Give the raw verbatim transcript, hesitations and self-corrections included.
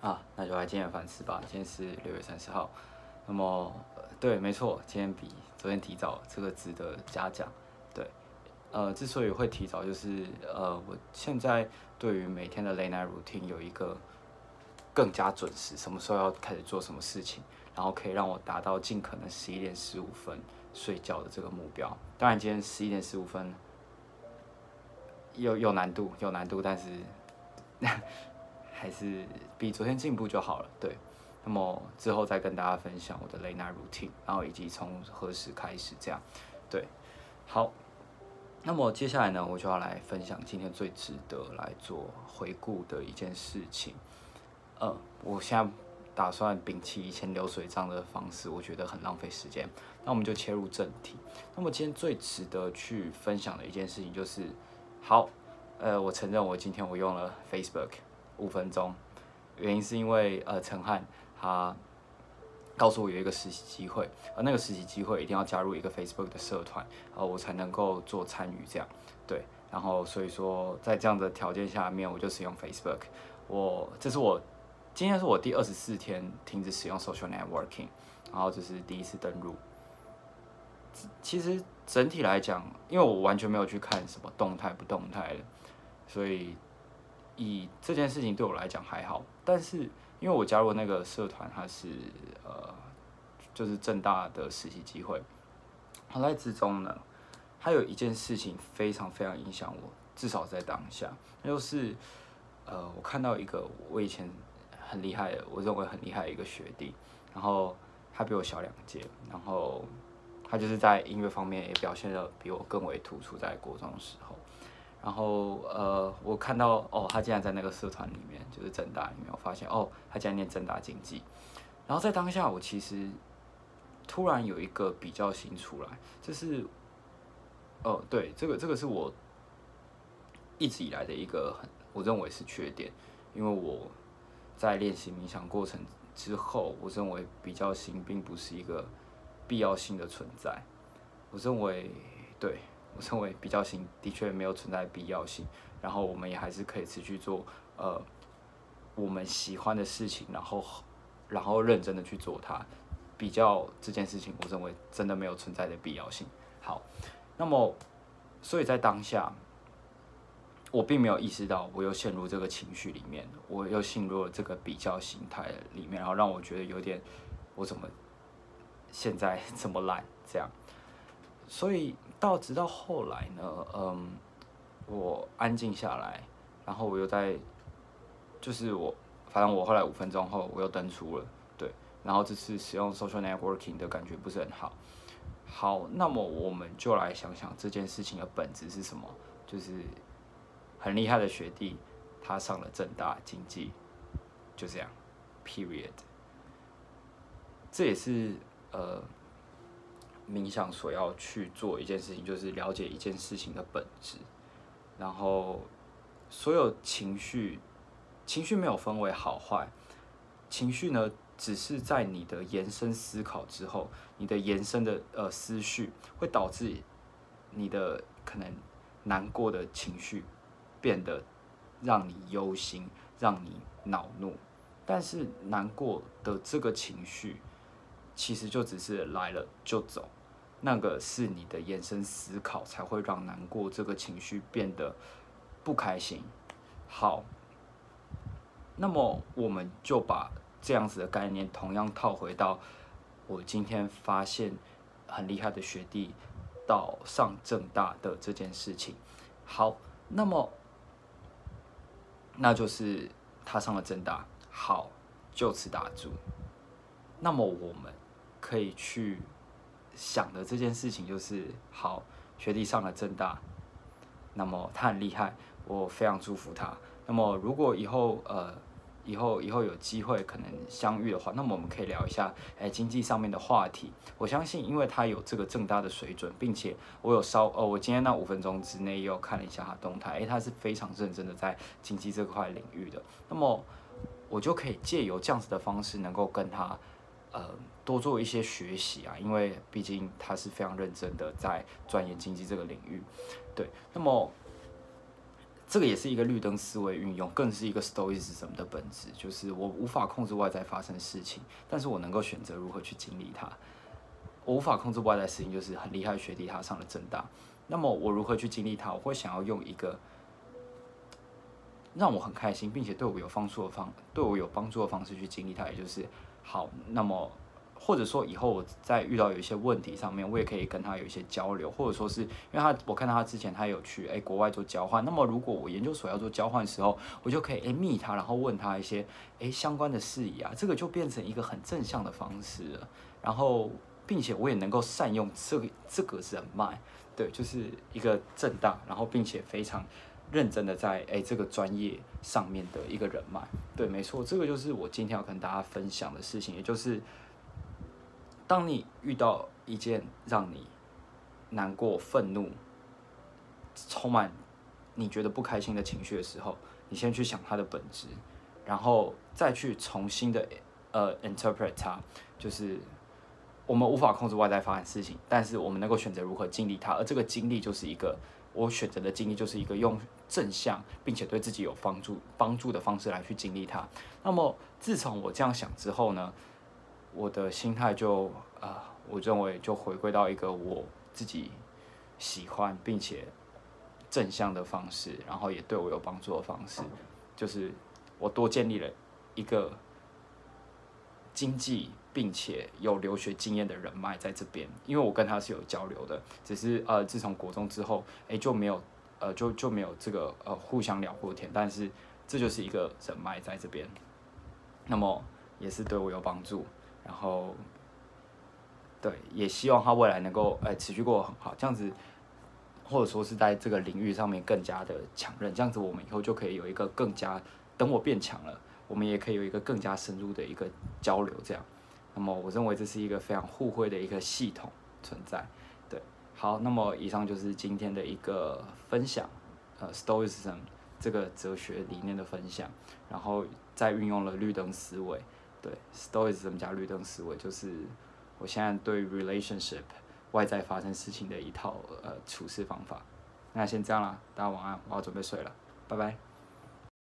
啊，那就来今天的反思吧。今天是六月三十号，那么、呃、对，没错，今天比昨天提早，这个值得嘉奖。对，呃，之所以会提早，就是呃，我现在对于每天的 late night routine 有一个更加准时，什么时候要开始做什么事情，然后可以让我达到尽可能十一点十五分睡觉的这个目标。当然，今天十一点十五分有有难度，有难度，但是。还是比昨天进步就好了，对。那么之后再跟大家分享我的 late night routine， 然后以及从何时开始这样，对。好，那么接下来呢，我就要来分享今天最值得来做回顾的一件事情。呃，我现在打算摒弃以前流水账的方式，我觉得很浪费时间。那我们就切入正题。那么今天最值得去分享的一件事情就是，好，呃，我承认我今天我用了 Facebook。五分钟，原因是因为呃陈汉他告诉我有一个实习机会，而那个实习机会一定要加入一个 Facebook 的社团，呃我才能够做参与这样，对，然后所以说在这样的条件下面，我就使用 Facebook。我这是我今天是我第二十四天停止使用 social networking， 然后这是第一次登入。其实整体来讲，因为我完全没有去看什么动态不动态的，所以。以这件事情对我来讲还好，但是因为我加入那个社团，它是呃，就是政大的实习机会。好在之中呢，还有一件事情非常非常影响我，至少在当下，那就是呃，我看到一个我以前很厉害的，我认为很厉害的一个学弟，然后他比我小两届，然后他就是在音乐方面也表现得比我更为突出，在国中的时候。然后呃，我看到哦，他竟然在那个社团里面，就是政大里面，我发现哦，他竟然念政大经济。然后在当下，我其实突然有一个比较心出来，就是哦，对，这个这个是我一直以来的一个很，我认为是缺点，因为我在练习冥想过程之后，我认为比较心并不是一个必要性的存在，我认为对。我认为比较性的确没有存在必要性，然后我们也还是可以持续做呃我们喜欢的事情，然后然后认真的去做它。比较这件事情，我认为真的没有存在的必要性。好，那么所以在当下，我并没有意识到我又陷入这个情绪里面，我又陷入了这个比较心态里面，然后让我觉得有点我怎么现在这么烂这样。所以到直到后来呢，嗯，我安静下来，然后我又在，就是我，反正我后来五分钟后我又登出了，对，然后这次使用 social networking 的感觉不是很好。好，那么我们就来想想这件事情的本质是什么，就是很厉害的学弟，他上了政大经济，就这样 ，period。这也是呃。冥想所要去做一件事情，就是了解一件事情的本质，然后所有情绪，情绪没有分为好坏，情绪呢，只是在你的延伸思考之后，你的延伸的呃思绪会导致你的可能难过的情绪变得让你忧心，让你恼怒，但是难过的这个情绪。其实就只是来了就走，那个是你的延伸思考才会让难过这个情绪变得不开心。好，那么我们就把这样子的概念同样套回到我今天发现很厉害的学弟到上政大的这件事情。好，那么那就是他上了政大，好，就此打住。那么我们可以去想的这件事情就是，好，学弟上了政大，那么他很厉害，我非常祝福他。那么如果以后呃以后以后有机会可能相遇的话，那么我们可以聊一下哎经济上面的话题。我相信，因为他有这个政大的水准，并且我有稍呃我今天那五分钟之内也有看了一下他动态，哎他是非常认真的在经济这块领域的。那么我就可以借由这样子的方式，能够跟他。呃，多做一些学习啊，因为毕竟他是非常认真的在钻研经济这个领域，对。那么这个也是一个绿灯思维运用，更是一个 Stoicism 的本质，就是我无法控制外在发生事情，但是我能够选择如何去经历它。我无法控制外在事情，就是很厉害的学弟他上了政大，那么我如何去经历它？我会想要用一个让我很开心，并且对我有帮助的方，对我有帮助的方式去经历它，也就是好。那么或者说以后我在遇到有一些问题上面，我也可以跟他有一些交流，或者说是因为他我看到他之前他有去哎、欸、国外做交换，那么如果我研究所要做交换的时候，我就可以哎密、欸、他，然后问他一些哎、欸、相关的事宜啊，这个就变成一个很正向的方式了。然后并且我也能够善用这个这个人脉，对，就是一个正大，然后并且非常认真的在哎、欸、这个专业上面的一个人脉，对，没错，这个就是我今天要跟大家分享的事情，也就是当你遇到一件让你难过、愤怒、充满你觉得不开心的情绪的时候，你先去想它的本质，然后再去重新的呃 interpret 它，就是我们无法控制外在发生事情，但是我们能够选择如何经历它，而这个经历就是一个我选择的经历，就是一个用正向并且对自己有帮助帮助的方式来去经历它。那么自从我这样想之后呢，我的心态就啊、呃，我认为就回归到一个我自己喜欢并且正向的方式，然后也对我有帮助的方式，就是我多建立了一个经济并且有留学经验的人脉在这边，因为我跟他是有交流的，只是呃自从国中之后，哎就没有呃就就没有这个呃互相聊过天，但是这就是一个人脉在这边，那么也是对我有帮助。然后，对，也希望他未来能够哎、欸、持续过得很好，这样子，或者说是在这个领域上面更加的强韧，这样子我们以后就可以有一个更加，等我变强了，我们也可以有一个更加深入的一个交流，这样。那么我认为这是一个非常互惠的一个系统存在，对。好，那么以上就是今天的一个分享，呃 ，Stoicism 这个哲学理念的分享，然后再运用了绿灯思维。对 ，Stoicism 加绿灯思维就是我现在对 relationship 外在发生事情的一套呃处事方法。那先这样啦，大家晚安，我要准备睡了，拜拜。